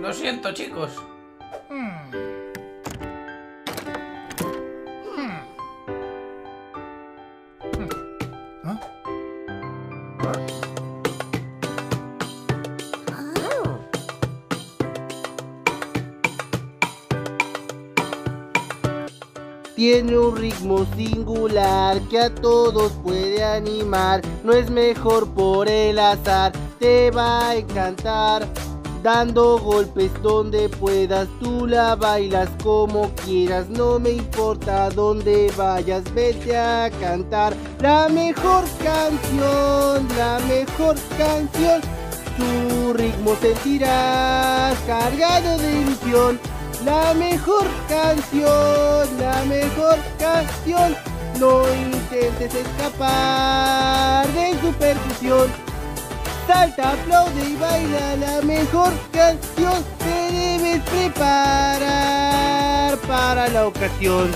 Lo siento, chicos. Tiene un ritmo singular que a todos puede animar. No es mejor por el azar, te va a encantar. Dando golpes donde puedas, tú la bailas como quieras. No me importa dónde vayas, vete a cantar. La mejor canción, tu ritmo sentirás cargado de ilusión. La mejor canción, no intentes escapar de su percusión. Salta, aplaude y baila la mejor canción, te debes preparar para la ocasión.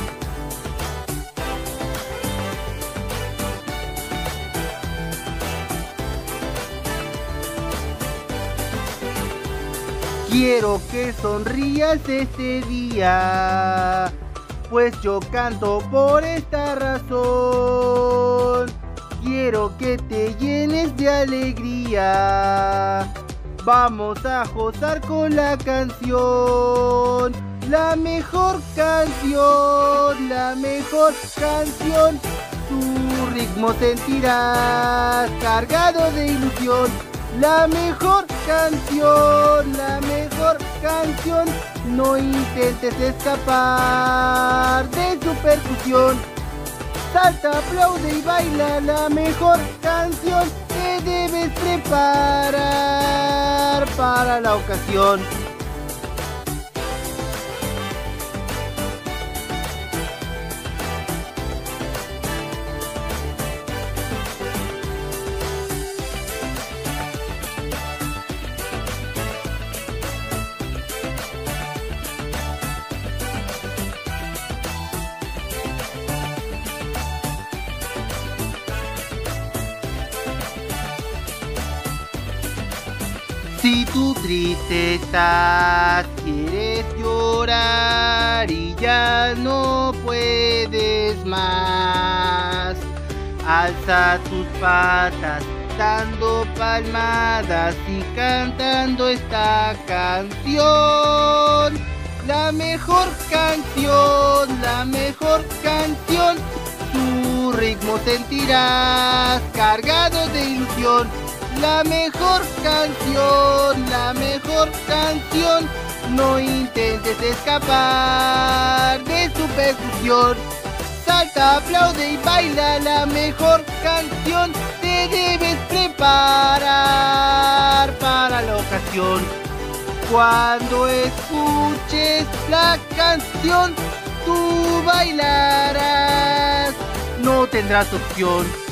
Quiero que sonrías este día, pues yo canto por esta razón. Quiero que te llenes de alegría, vamos a gozar con la canción. La mejor canción, tu ritmo sentirás cargado de ilusión. La mejor canción, no intentes escapar de su percusión. Salta, aplaude y baila la mejor canción, te debes preparar para la ocasión. Si tú triste estás, quieres llorar y ya no puedes más, alza tus patas dando palmadas y cantando esta canción. La mejor canción, tu ritmo sentirás cargado de ilusión. La mejor canción, no intentes escapar de su percusión. Salta, aplaude y baila la mejor canción, te debes preparar para la ocasión. Cuando escuches la canción, tú bailarás, no tendrás opción.